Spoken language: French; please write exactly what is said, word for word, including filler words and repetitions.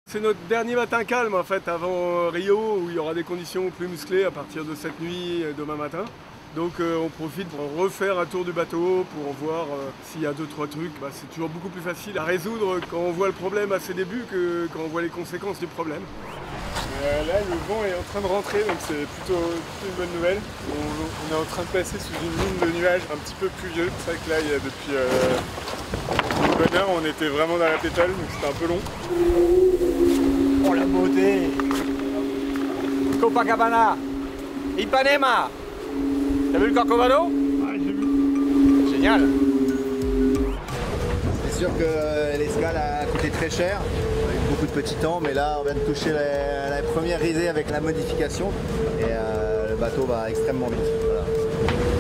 C'est notre dernier matin calme en fait avant Rio où il y aura des conditions plus musclées à partir de cette nuit et demain matin. Donc euh, on profite pour refaire un tour du bateau pour voir euh, s'il y a deux trois trucs. Bah, c'est toujours beaucoup plus facile à résoudre quand on voit le problème à ses débuts que quand on voit les conséquences du problème. Euh, là le vent est en train de rentrer donc c'est plutôt, plutôt une bonne nouvelle. On, on est en train de passer sous une ligne de nuages un petit peu pluvieux. C'est vrai que là il y a depuis euh, une bonne heure on était vraiment dans la pétale donc c'était un peu long. Oh la beauté! Copacabana! Ipanema! T'as vu le Corcovado? Ah, j'ai vu. Génial! C'est sûr que l'escale a coûté très cher, avec beaucoup de petits temps, mais là on vient de toucher la, la première risée avec la modification et euh, le bateau va extrêmement vite. Voilà.